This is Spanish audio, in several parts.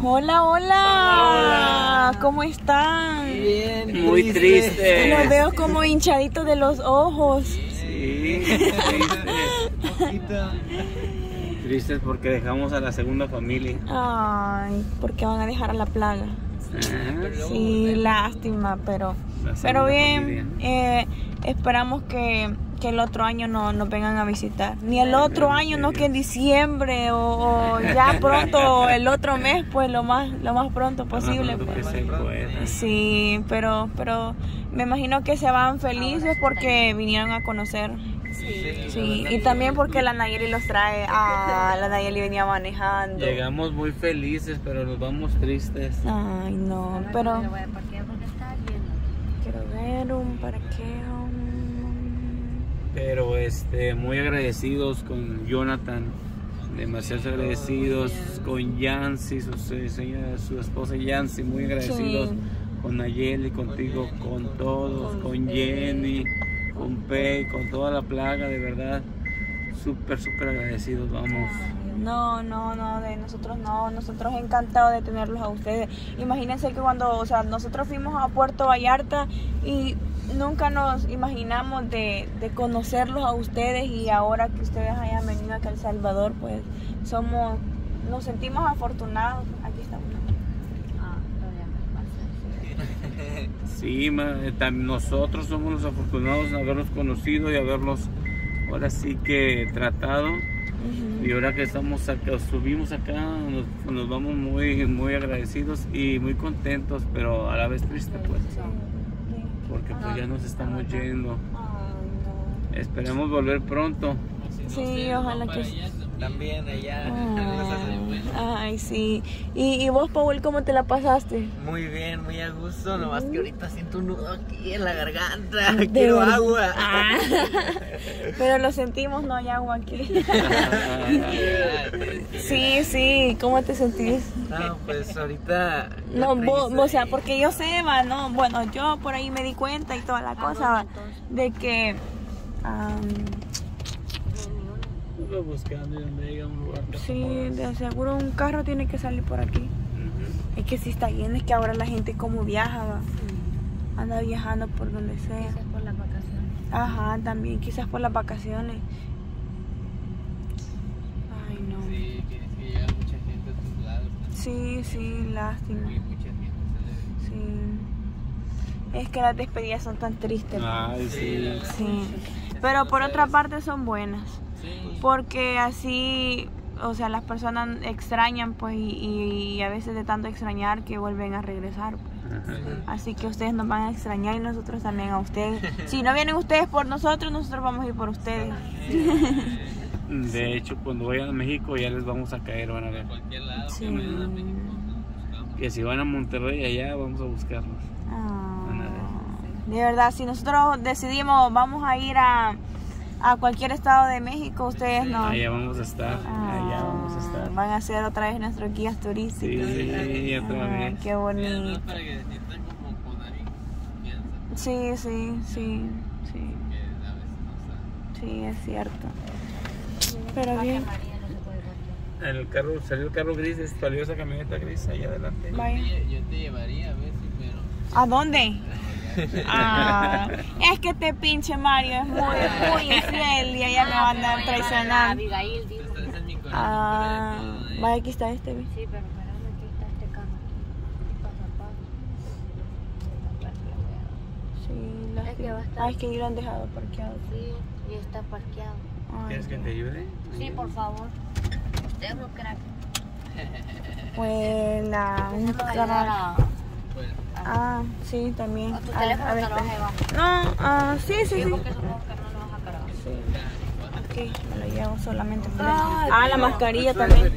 Hola, hola. ¿Cómo están? Bien, muy triste. Los veo como hinchaditos de los ojos. Sí, tristes porque dejamos a la segunda familia. Ay, porque van a dejar a la plaga. Sí, lástima, pero bien. Esperamos que el otro año no nos vengan a visitar. Ni el otro año, no que en diciembre o ya pronto, el otro mes, pues lo más pronto posible. Pues. Sí, pero me imagino que se van felices porque vinieron a conocer. Sí, y también porque la Nayeli los trae. La Nayeli venía manejando. Llegamos muy felices, pero nos vamos tristes. Ay, no, pero quiero ver un parqueo. Pero muy agradecidos con Jonathan, demasiado agradecidos con Yancy, su esposa Yancy, muy agradecidos con Nayeli, contigo, con todos, con Jenny, con Pei, con toda la plaga, de verdad, súper agradecidos, vamos. No, de nosotros no, nosotros encantados de tenerlos a ustedes. Imagínense que cuando, nosotros fuimos a Puerto Vallarta y nunca nos imaginamos de conocerlos a ustedes, y ahora que ustedes hayan venido acá a El Salvador, pues nos sentimos afortunados. Aquí estamos. Sí, nosotros somos los afortunados de haberlos conocido y haberlos ahora sí que tratado. Y ahora que estamos acá, subimos acá, nos vamos muy agradecidos y muy contentos, pero a la vez tristes, pues. Porque pues ya nos estamos yendo. Esperemos volver pronto. Sí, ojalá que sí. También allá. Ay, sí. ¿Y vos, Paul, cómo te la pasaste? Muy bien, muy a gusto. Nomás que ahorita siento un nudo aquí en la garganta. Quiero agua. Pero lo sentimos, no hay agua aquí. Sí. ¿Cómo te sentís? No, pues ahorita. No, o sea, porque yo sé, no, bueno, yo por ahí me di cuenta y toda la cosa de que. Buscando donde haya un lugar. Sí, de seguro un carro tiene que salir por aquí. Es que si está lleno, es que ahora la gente como viaja, anda viajando por donde sea. Quizás por las vacaciones. Ajá, también quizás por las vacaciones. Ay, no. Sí, que llega mucha gente a tus lados. Sí, lástima. Mucha gente Sí. Es que las despedidas son tan tristes. Ay, sí. Sí. Pero por otra parte son buenas. Porque así, o sea, las personas extrañan, pues, y a veces de tanto extrañar que vuelven a regresar, pues. Así que ustedes nos van a extrañar y nosotros también a ustedes. Si no vienen ustedes por nosotros vamos a ir por ustedes. De hecho, cuando vayan a México ya les vamos a caer, van a ver. Sí. Que si van a Monterrey, allá vamos a buscarlos. De verdad, si nosotros decidimos vamos a ir a cualquier estado de México, ustedes no. Allá vamos a estar, Van a ser otra vez nuestros guías turísticos. Sí, otra vez. Qué bonito. para que se sientan como con alguien confianza. Sí. Sí, es cierto. Pero bien. Salió el carro gris, salió esa camioneta gris allá adelante. Vaya. Yo te llevaría a ver si, pero. ¿A dónde? Es que este pinche Mario es muy infiel y ella me va a andar traicionando. Abigail, digo. Ese es mi corazón. Vaya, aquí está este. Sí, pero espérame, aquí está este carro. Sí, Es que va a estar. es que lo han dejado parqueado. Sí, y está parqueado. ¿Quieres que te ayude? Sí, por favor. Usted es un crack. Pues un canal. Sí, también. Tu teléfono te lo vas a llevar. No, sí. Sí, porque supongo que no lo vas a cargar. Sí. Aquí me lo llevo solamente por eso. La mascarilla también.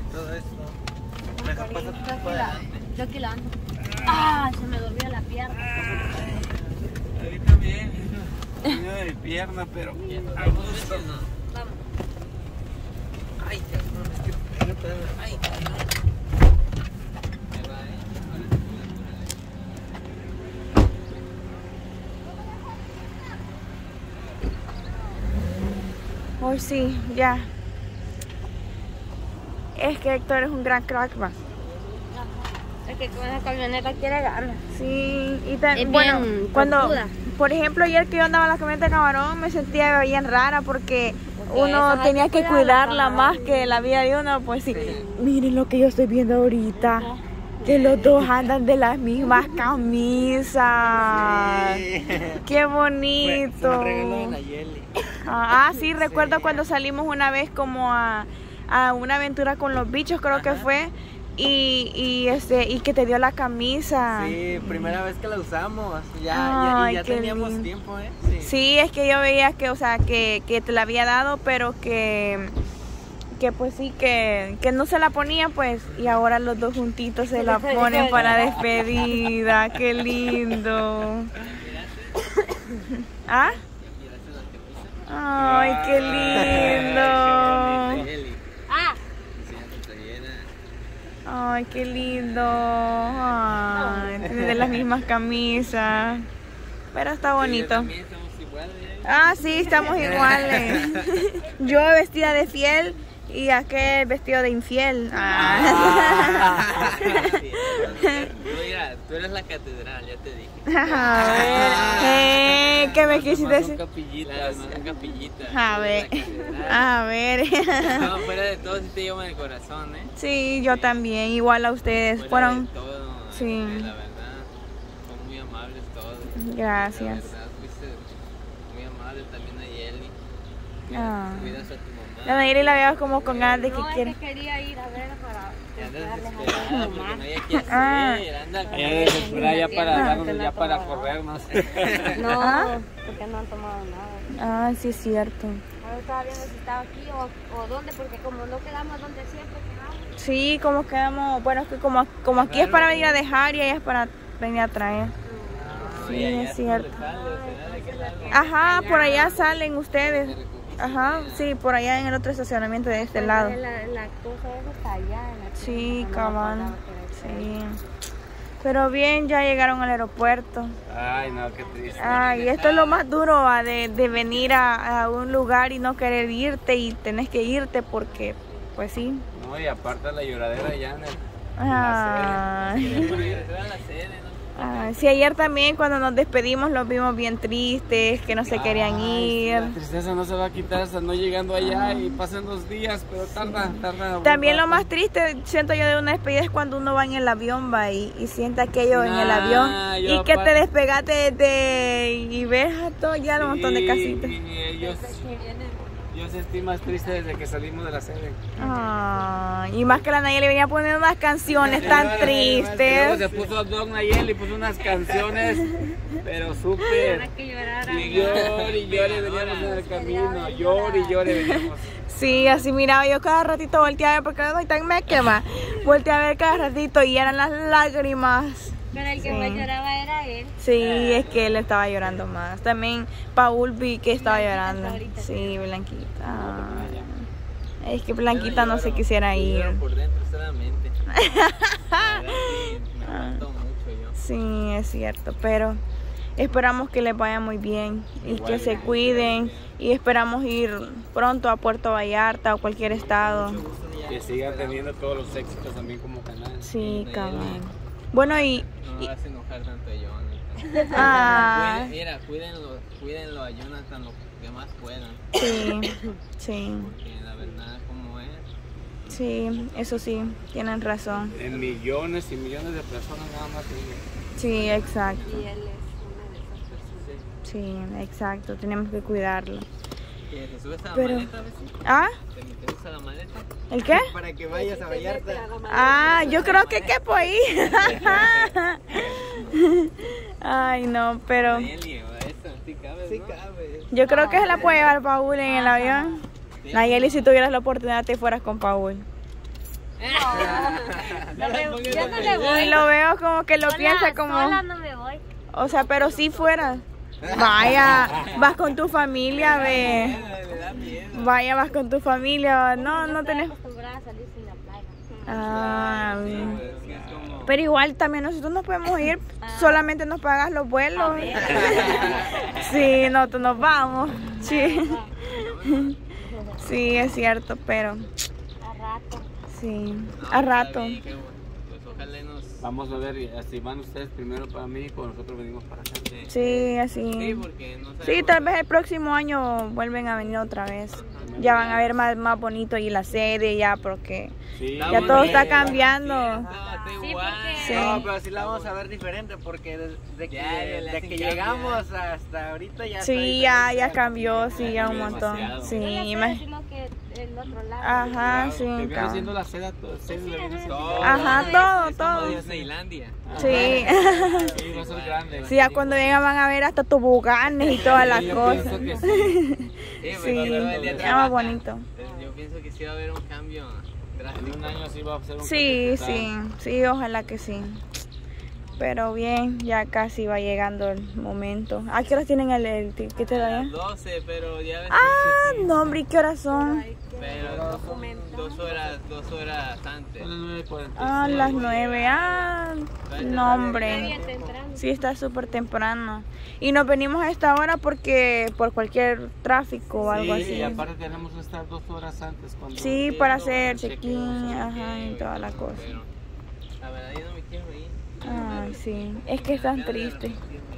Yo aquí la ando. Se me durmió la pierna. A mí también. De mi pierna, pero a gusto. Vamos. Ay, ya no es que. Ay, Hoy sí, ya. Es que Héctor es un gran crack, va. Es que con esa camioneta quiere ganar. Sí, y también, Es bueno, bien cuando, trompuda. por ejemplo, ayer que yo andaba en la camioneta de Camarón, me sentía bien rara porque uno esas hay tenía que que cuidarlas, cuidarla Camarón. más que la vida de uno, pues sí. Miren lo que yo estoy viendo ahorita, que los dos andan de las mismas camisas. Qué bonito. Sí, recuerdo cuando salimos una vez como a una aventura con los bichos, creo que fue. Y que te dio la camisa. Sí, primera vez que la usamos. Ay, Ya qué teníamos lindo. tiempo, ¿eh? Sí, es que yo veía que, o sea, que te la había dado, pero que pues sí, que no se la ponía, pues, y ahora los dos juntitos se la ponen para despedida. Qué lindo. ¿Ah? Ay, qué lindo. Ay, qué lindo. Ay, tiene de las mismas camisas. Pero está bonito. Sí, estamos iguales. Yo vestida de fiel y aquel vestido de infiel. Mira, tú eres la catedral, ya te dije. ¿Qué me quisiste decir? Capillitas, son capillitas. A ver. No, fuera de todo, sí te llevo en el corazón, ¿eh? Sí, yo también, igual a ustedes. Fuera Fueron. de todo, Sí. la verdad, son muy amables todos. Gracias. La verdad, fuiste muy amable también a Yeli. Cuidas a tu mamá. La Nayeli la veo como con ganas de que No, es quiere. que quería ir a ver para Andas darles a desesperada mi porque no mamá. había que hacer. Anda desesperada ya para corrernos. No, porque no han tomado nada. Sí, es cierto. Ahora estaba viendo si estaba aquí o dónde, porque como no quedamos donde siempre quedamos. Sí, como quedamos. Bueno, es que como aquí es para venir a dejar y allá es para venir a traer. Sí, es cierto. Ajá, por allá salen ustedes. Ajá, sí, por allá en el otro estacionamiento de este lado. La cosa esa está allá. Sí, cabal. Sí. Pero bien, ya llegaron al aeropuerto. Ay, no, qué triste. Y esto es lo más duro de venir a un lugar y no querer irte y tenés que irte porque, pues sí. No, y aparte la lloradera ya en la sede, ¿no? Sí, ayer también cuando nos despedimos los vimos bien tristes, que no se querían ir. La tristeza no se va a quitar hasta no llegando allá y pasan 2 días, pero tarda. También lo más triste, siento yo, de una despedida es cuando uno va en el avión, y siente aquello en el avión y que te despegaste y ves a todo ya un montón de casitas. Yo sentí más triste desde que salimos de la sede. Y más que la Nayeli venía a poner unas canciones tan tristes. Se puso a Don Nayeli, puso unas canciones, pero súper. Y llore veníamos en el camino. Llore veníamos. Sí, así miraba yo cada ratito, volteaba a ver porque no soy tan mequema. Volteaba a ver cada ratito y eran las lágrimas. Pero el que más lloraba era él. Sí, es que él estaba llorando más. También Paul vi que estaba llorando. Sí, Blanquita. Es que Blanquita no se quisiera ir. Por dentro solamente. Me faltó mucho yo. Sí, es cierto, pero esperamos que les vaya muy bien y que se cuiden y esperamos ir pronto a Puerto Vallarta o cualquier estado. Que sigan teniendo todos los éxitos también como canal. Sí, cabrón. Bueno, y... No me hagas enojar tanto a Jonathan. Mira, cuídenlo a Jonathan lo que más puedan. Sí. Porque la verdad, como es. Sí, eso sí, tienen razón. En millones y millones de personas nada más. Sí, exacto. Y él es una de esas personas. Sí, exacto, tenemos que cuidarlo. ¿Te subes a la Pero... maleta, vecino? ¿Te metes a la maleta? ¿El qué? Para que vayas a Vallarta. Yo creo que quepo ahí. Ay, no, pero Sí cabe. yo creo que se la puede llevar Paul en el avión. Nayeli, si tuvieras la oportunidad te fueras con Paul. Yo no le voy. Y lo veo como que lo piensa como... Sola no me voy. O sea, pero si fueras. Vaya, vas con tu familia, ve. Me da miedo. Vaya, vas con tu familia. No tenés... Acostumbrada a salir sin la playa. Pero igual también nosotros nos podemos ir, solamente nos pagas los vuelos. Sí, nosotros nos vamos. Sí. Sí, es cierto, pero A rato. sí, a rato. Pues ojalá no Vamos a ver, si van ustedes primero para México, nosotros venimos para acá. Sí, así. Sí, porque no sabemos. Sí, tal vez el próximo año vuelven a venir otra vez. Ya van a ver más bonito y la sede ya, porque ya todo está cambiando. Sí, porque... Sí. No, pero sí la vamos a ver diferente porque desde que llegamos hasta ahorita ya sí, ya cambió, sí, ya un montón. Sí, no la seda, sino que el otro lado. ajá, sí. Te viene haciendo la seda, Ajá, todo. Disneylandia. Sí. Sí, va a ser grande. Sí, ya cuando vengan van a ver hasta toboganes y todas las cosas. Sí, ya más bonito. Yo pienso que sí va a haber un cambio drástico. En un año sí va a ser un Sí, cambio. sí, ojalá que sí. Pero bien, ya casi va llegando el momento. ¿A qué horas tienen el ticket de allá? 12, pero ya ves. Ah, no, hombre, ¿qué horas son? Pero 2 horas antes. Ah, las 9. Ah, no, hombre. Bien temprano. Sí, está súper temprano. Y nos venimos a esta hora porque por cualquier tráfico o algo Sí, así. y aparte tenemos que estar 2 horas antes. Cuando Sí, para hacer check-in, ajá, y toda la cosa. Pero la verdad yo no me quiero ir. Ay, sí, es que es tan triste.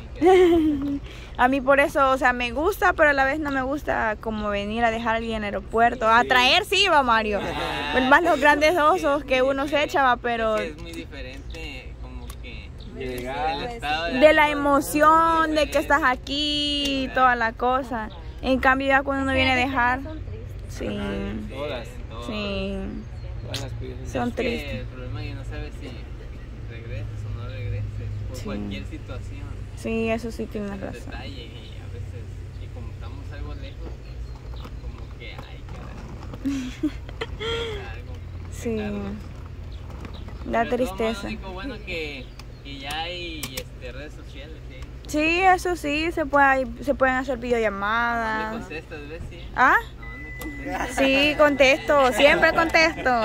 A mí por eso, o sea, me gusta, pero a la vez no me gusta como venir a dejar a alguien en el aeropuerto. A traer sí va Mario. Pues más los grandes osos que uno se echa, va, pero Es muy diferente como que llegar. el estado de la emoción de que estás aquí y toda la cosa. En cambio ya cuando uno viene a dejar, sí, Todas. sí, Todas las piezas. son Es que tristes. el problema es que no sabes si regresas o no regreses por Sí. cualquier situación. Sí, eso sí tienes El razón. detalle y a veces, y como estamos algo lejos, pues, como que ay, caray. Sí, Pero da de todos modos, tristeza. lo único bueno que ya hay redes sociales, ¿sí? Sí, eso sí, se pueden hacer ¿No videollamadas. contestas, ves? Sí. ¿Ah? No, no contestas. Sí, contesto, siempre contesto.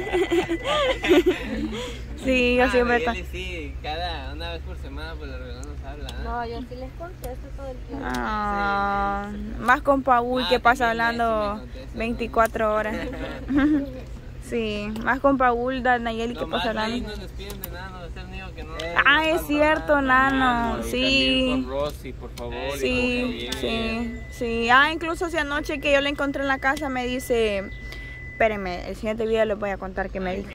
Sí, yo siempre Mayeli, sí, una vez por semana por lo regular nos habla. ¿eh? No, yo sí les contesto todo el tiempo. Ah, más con Paul que pasa hablando 24 horas. Sí, más con Paul, Nayeli que Nomás pasa ahí hablando. no nos piden de nada, no es el único que no. Ah, es cierto, Nano, Y también sí. con Rosy, por favor. y Sí, con sí, Javier. sí. Ah, incluso si anoche que yo la encontré en la casa me dice, espérenme, el siguiente video les voy a contar que me dijo.